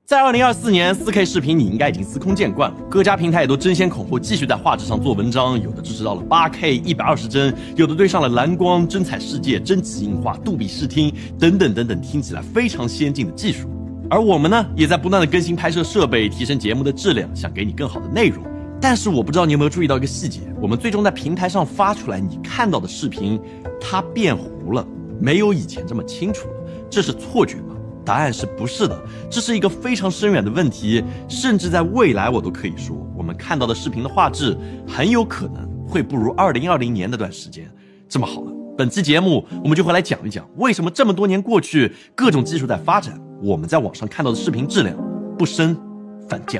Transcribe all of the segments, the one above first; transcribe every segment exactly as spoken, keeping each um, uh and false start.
在二零二四年 四K 视频你应该已经司空见惯了，各家平台也都争先恐后继续在画质上做文章，有的支持到了 八K 一百二十帧，有的对上了蓝光、真彩世界、真极硬化、杜比视听等等等等听起来非常先进的技术。而我们呢，也在不断的更新拍摄设备，提升节目的质量，想给你更好的内容。但是我不知道你有没有注意到一个细节，我们最终在平台上发出来你看到的视频，它变糊了，没有以前这么清楚了，这是错觉吗？答案是不是的，这是一个非常深远的问题，甚至在未来我都可以说，我们看到的视频的画质很有可能会不如二零二零年那段时间。这么好了，本期节目我们就会来讲一讲，为什么这么多年过去，各种技术在发展，我们在网上看到的视频质量不升反降。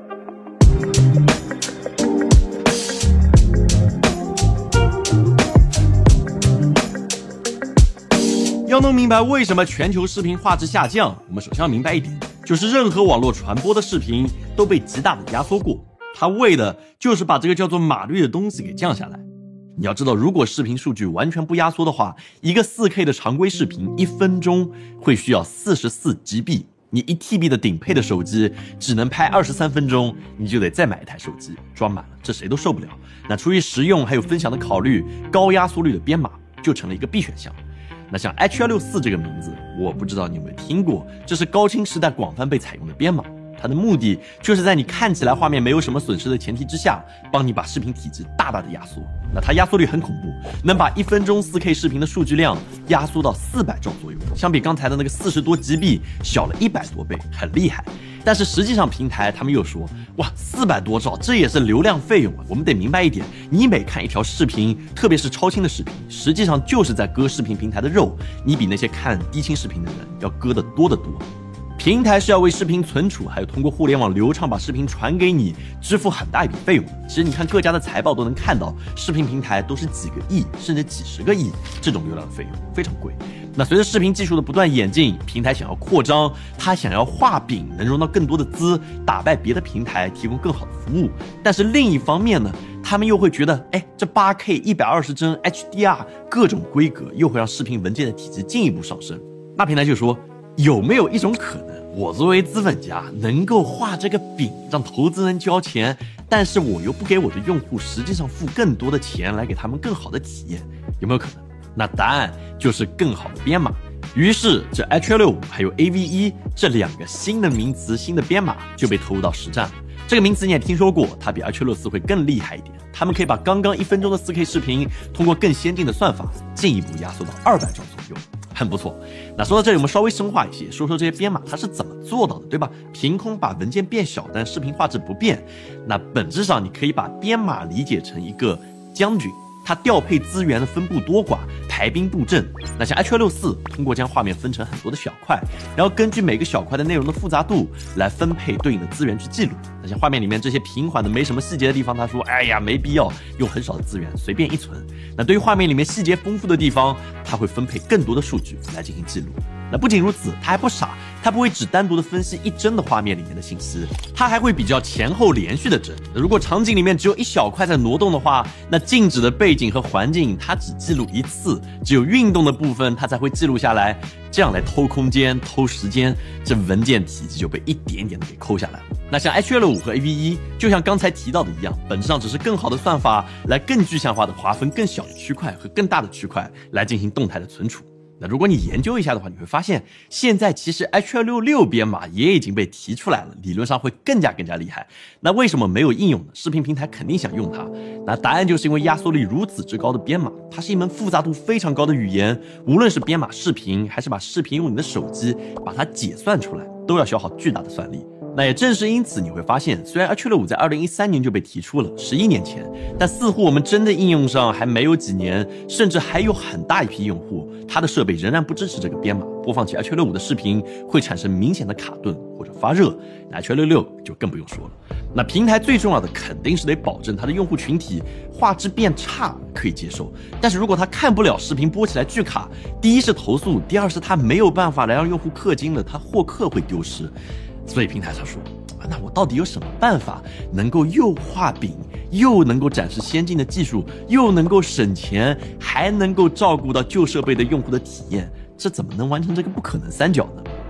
要弄明白为什么全球视频画质下降，我们首先要明白一点，就是任何网络传播的视频都被极大的压缩过，它为的就是把这个叫做码率的东西给降下来。你要知道，如果视频数据完全不压缩的话，一个 四K 的常规视频一分钟会需要四十四 G B， 你一 T B 的顶配的手机只能拍二十三分钟，你就得再买一台手机装满了，这谁都受不了。那出于实用还有分享的考虑，高压缩率的编码就成了一个必选项。那像 H 一六四 这个名字，我不知道你有没有听过，这是高清时代广泛被采用的编码，它的目的就是在你看起来画面没有什么损失的前提之下，帮你把视频体积大大的压缩。那它压缩率很恐怖，能把一分钟 四K 视频的数据量压缩到四百兆左右，相比刚才的那个四十多 G B 小了一百多倍，很厉害。但是实际上平台他们又说，哇，四百多兆，这也是流量费用啊！我们得明白一点，你每看一条视频，特别是超清的视频，实际上就是在割视频平台的肉，你比那些看低清视频的人要割得多得多。平台是要为视频存储，还有通过互联网流畅把视频传给你，支付很大一笔费用的。其实你看各家的财报都能看到，视频平台都是几个亿甚至几十个亿这种流量费用，非常贵。那随着视频技术的不断演进，平台想要扩张，它想要画饼能融到更多的资，打败别的平台，提供更好的服务。但是另一方面呢，他们又会觉得，哎，这 八K 一百二十帧 H D R 各种规格又会让视频文件的体积进一步上升。那平台就说，有没有一种可能，我作为资本家能够画这个饼，让投资人交钱，但是我又不给我的用户实际上付更多的钱来给他们更好的体验，有没有可能？那答案就是更好的编码。于是这 H 一六五 还有 A V 一 这两个新的名词、新的编码就被投入到实战了。这个名词你也听说过，它比 H 一六四 会更厉害一点，他们可以把刚刚一分钟的 四K 视频通过更先进的算法进一步压缩到二百兆左右，很不错。那说到这里，我们稍微深化一些，说说这些编码它是怎么做到的，对吧？凭空把文件变小，但视频画质不变。那本质上你可以把编码理解成一个将军，它调配资源的分布多寡，排兵布阵。那像 H 一六四 通过将画面分成很多的小块，然后根据每个小块的内容的复杂度来分配对应的资源去记录。那像画面里面这些平缓的没什么细节的地方，他说哎呀没必要用很少的资源随便一存。那对于画面里面细节丰富的地方，他会分配更多的数据来进行记录。那不仅如此，他还不傻，他不会只单独的分析一帧的画面里面的信息，他还会比较前后连续的帧。如果场景里面只有一小块在挪动的话，那静止的背景和环境它只记录一次，只有运动的部分它才会记录下来，这样来偷空间偷时间，这文件体积就被一点点的给抠下来了。那像 H 一六五 和 A V 一 就像刚才提到的一样，本质上只是更好的算法来更具象化的划分更小的区块和更大的区块来进行动态的存储。那如果你研究一下的话，你会发现现在其实 H 一六六 编码也已经被提出来了，理论上会更加更加厉害。那为什么没有应用呢？视频平台肯定想用它，那答案就是因为压缩率如此之高的编码，它是一门复杂度非常高的语言，无论是编码视频还是把视频用你的手机把它解算出来，都要消耗巨大的算力。那也正是因此，你会发现，虽然 H 一六五 在二零一三年就被提出了，十一年前，但似乎我们真的应用上还没有几年，甚至还有很大一批用户，他的设备仍然不支持这个编码，播放起 H 一六五 的视频会产生明显的卡顿或者发热，那 H 一六六 就更不用说了。那平台最重要的肯定是得保证它的用户群体画质变差可以接受，但是如果他看不了视频播起来巨卡，第一是投诉，第二是他没有办法来让用户氪金了，他获客会丢失。所以平台上说，那我到底有什么办法能够又画饼，又能够展示先进的技术，又能够省钱，还能够照顾到旧设备的用户的体验？这怎么能完成这个不可能三角呢？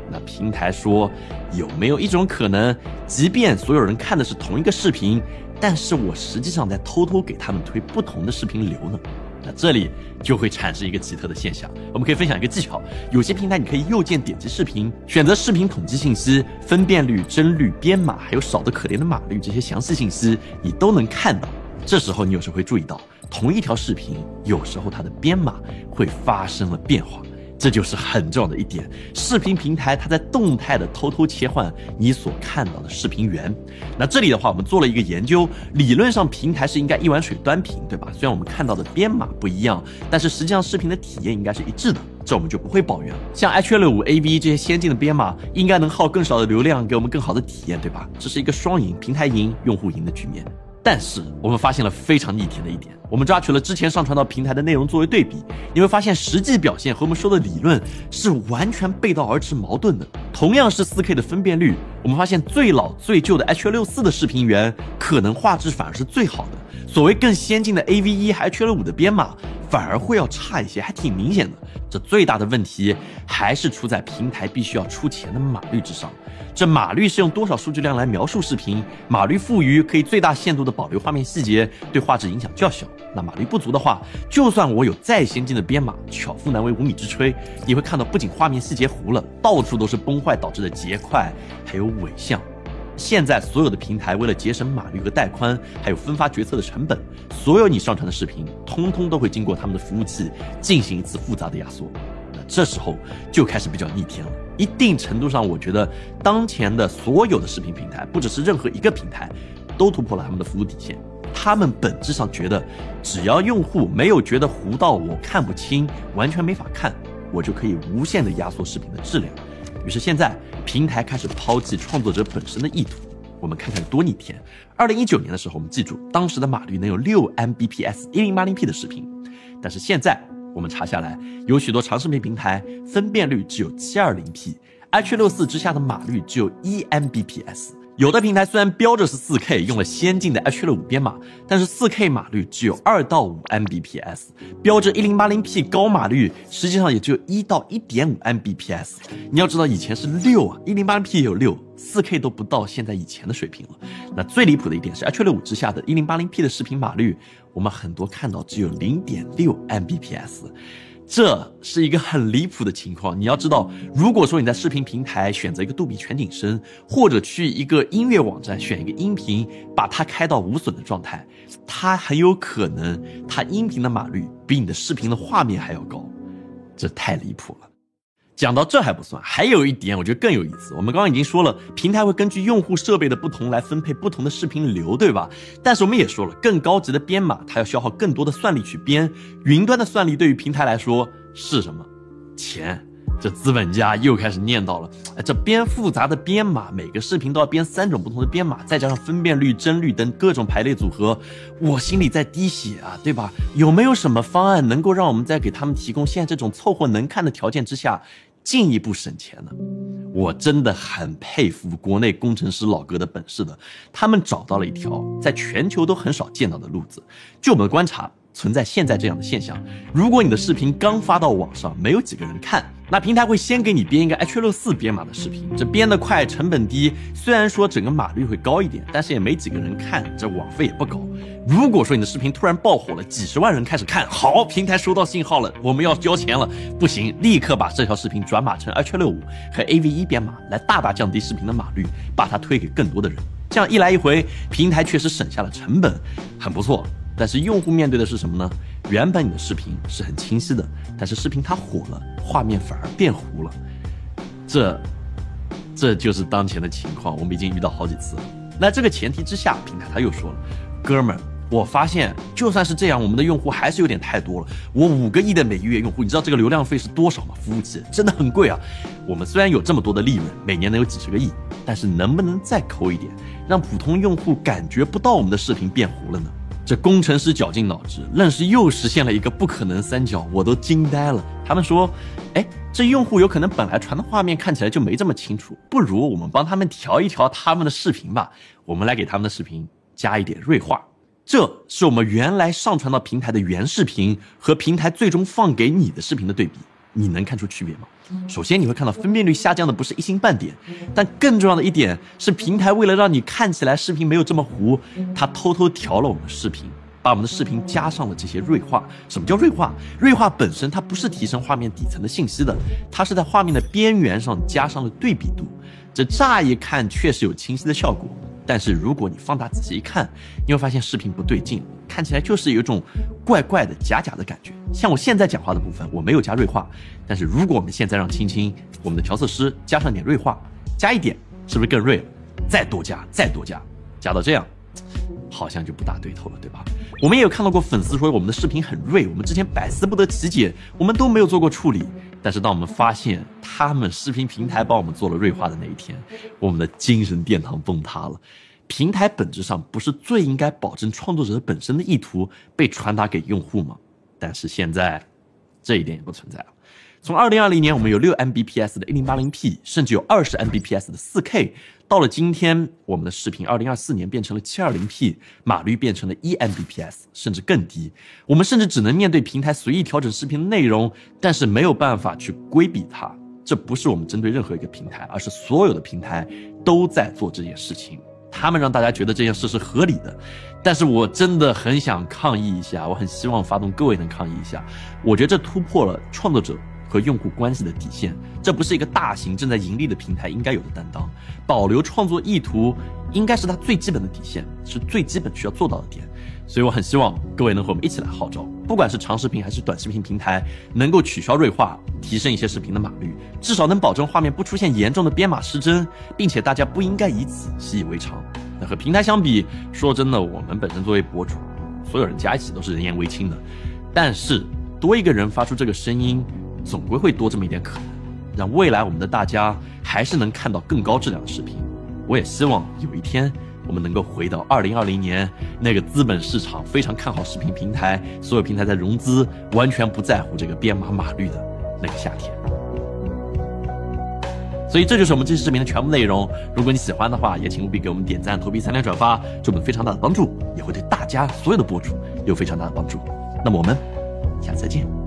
那平台说，有没有一种可能，即便所有人看的是同一个视频，但是我实际上在偷偷给他们推不同的视频流呢？那这里就会产生一个奇特的现象。我们可以分享一个技巧，有些平台你可以右键点击视频，选择视频统计信息、分辨率、帧率、编码，还有少得可怜的码率，这些详细信息你都能看到。这时候你有时候会注意到，同一条视频有时候它的编码会发生了变化。这就是很重要的一点，视频平台它在动态的偷偷切换你所看到的视频源。那这里的话，我们做了一个研究，理论上平台是应该一碗水端平，对吧？虽然我们看到的编码不一样，但是实际上视频的体验应该是一致的，这我们就不会抱怨了。像 H 二六五 A V 这些先进的编码，应该能耗更少的流量，给我们更好的体验，对吧？这是一个双赢，平台赢，用户赢的局面。但是我们发现了非常逆天的一点，我们抓取了之前上传到平台的内容作为对比，你会发现实际表现和我们说的理论是完全背道而驰矛盾的。同样是 四K 的分辨率，我们发现最老最旧的 H 二六四 的视频源可能画质反而是最好的，所谓更先进的 A V 一 H 二六五的编码反而会要差一些，还挺明显的。这最大的问题还是出在平台必须要出钱的码率之上。这码率是用多少数据量来描述视频，码率富余可以最大限度的保留画面细节，对画质影响较小。那码率不足的话，就算我有再先进的编码，巧妇难为无米之炊，你会看到不仅画面细节糊了，到处都是崩坏导致的结块，还有伪像。现在所有的平台为了节省码率和带宽，还有分发决策的成本，所有你上传的视频通通都会经过他们的服务器进行一次复杂的压缩。那这时候就开始比较逆天了。一定程度上，我觉得当前的所有的视频平台，不只是任何一个平台，都突破了他们的服务底线。他们本质上觉得，只要用户没有觉得糊到我看不清，完全没法看，我就可以无限的压缩视频的质量。于是现在平台开始抛弃创作者本身的意图。我们看看多逆天。二零一九年的时候，我们记住当时的码率能有六 M B P S 一零八零 P 的视频，但是现在我们查下来，有许多长视频平台分辨率只有 七二零 P， H 六四 之下的码率只有一 M B P S。有的平台虽然标着是 四 K， 用了先进的 H 六五 编码，但是 四 K 码率只有二到五 M B P S， 标着 一零八零 P 高码率，实际上也只有一到一点五 M B P S。你要知道以前是六啊 ，一零八零 P 也有六， 四 K 都不到现在以前的水平了。那最离谱的一点是 H 六五 之下的 一零八零 P 的视频码率，我们很多看到只有 零点六 M B P S。这是一个很离谱的情况。你要知道，如果说你在视频平台选择一个杜比全景声，或者去一个音乐网站选一个音频，把它开到无损的状态，它很有可能它音频的码率比你的视频的画面还要高，这太离谱了。讲到这还不算，还有一点我觉得更有意思。我们刚刚已经说了，平台会根据用户设备的不同来分配不同的视频流，对吧？但是我们也说了，更高级的编码它要消耗更多的算力去编，云端的算力对于平台来说是什么？钱。这资本家又开始念叨了，哎，这编复杂的编码，每个视频都要编三种不同的编码，再加上分辨率、帧率等各种排列组合，我心里在滴血啊，对吧？有没有什么方案能够让我们在给他们提供现在这种凑合能看的条件之下，进一步省钱呢？我真的很佩服国内工程师老哥的本事的，他们找到了一条在全球都很少见到的路子。据我们的观察，存在现在这样的现象，如果你的视频刚发到网上，没有几个人看，那平台会先给你编一个 H 六四 编码的视频，这编得快，成本低，虽然说整个码率会高一点，但是也没几个人看，这网费也不高。如果说你的视频突然爆火了，几十万人开始看，好，平台收到信号了，我们要交钱了，不行，立刻把这条视频转码成 H 六五 和 A V 一 编码，来大大降低视频的码率，把它推给更多的人。这样一来一回，平台确实省下了成本，很不错。但是用户面对的是什么呢？原本你的视频是很清晰的，但是视频它火了，画面反而变糊了。这这就是当前的情况，我们已经遇到好几次了。那这个前提之下，平台他又说了，哥们儿，我发现就算是这样，我们的用户还是有点太多了。我五个亿的每月用户，你知道这个流量费是多少吗？服务器真的很贵啊。我们虽然有这么多的利润，每年能有几十个亿，但是能不能再抠一点，让普通用户感觉不到我们的视频变糊了呢？这工程师绞尽脑汁，愣是又实现了一个不可能三角，我都惊呆了。他们说，哎，这用户有可能本来传的画面看起来就没这么清楚，不如我们帮他们调一调他们的视频吧，我们来给他们的视频加一点锐化。这是我们原来上传到平台的原视频和平台最终放给你的视频的对比。 你能看出区别吗？首先你会看到分辨率下降的不是一星半点，但更重要的一点是平台为了让你看起来视频没有这么糊，它偷偷调了我们的视频，把我们的视频加上了这些锐化。什么叫锐化？锐化本身它不是提升画面底层的信息的，它是在画面的边缘上加上了对比度。这乍一看确实有清晰的效果，但是如果你放大仔细一看，你会发现视频不对劲，看起来就是有一种怪怪的假假的感觉。像我现在讲话的部分我没有加锐化，但是如果我们现在让青青我们的调色师加上点锐化，加一点，是不是更锐了？再多加再多加，加到这样好像就不大对头了，对吧？我们也有看到过粉丝说我们的视频很锐，我们之前百思不得其解，我们都没有做过处理。但是当我们发现他们视频平台帮我们做了锐化的那一天，我们的精神殿堂崩塌了。平台本质上不是最应该保证创作者本身的意图被传达给用户吗？但是现在这一点也不存在了。从二零二零年我们有 六 M B P S 的 一零八零P， 甚至有 二十 M B P S 的 四 K， 到了今天我们的视频二零二四年变成了 七二零P， 码率变成了 一 M B P S， 甚至更低。我们甚至只能面对平台随意调整视频的内容，但是没有办法去规避它。这不是我们针对任何一个平台，而是所有的平台都在做这件事情，他们让大家觉得这件事是合理的。但是我真的很想抗议一下，我很希望发动各位能抗议一下。我觉得这突破了创作者和用户关系的底线，这不是一个大型正在盈利的平台应该有的担当。保留创作意图应该是它最基本的底线，是最基本需要做到的点。所以我很希望各位能和我们一起来号召，不管是长视频还是短视频平台，能够取消锐化，提升一些视频的码率，至少能保证画面不出现严重的编码失真，并且大家不应该以此习以为常。那和平台相比，说真的，我们本身作为博主，所有人加一起都是人言为轻的，但是多一个人发出这个声音，总归会多这么一点可能，让未来我们的大家还是能看到更高质量的视频。我也希望有一天我们能够回到二零二零年那个资本市场非常看好视频平台，所有平台在融资，完全不在乎这个编码码率的那个夏天。所以这就是我们这期视频的全部内容。如果你喜欢的话，也请务必给我们点赞、投币、三连转发，对我们非常大的帮助，也会对大家所有的博主有非常大的帮助。那么我们下次再见。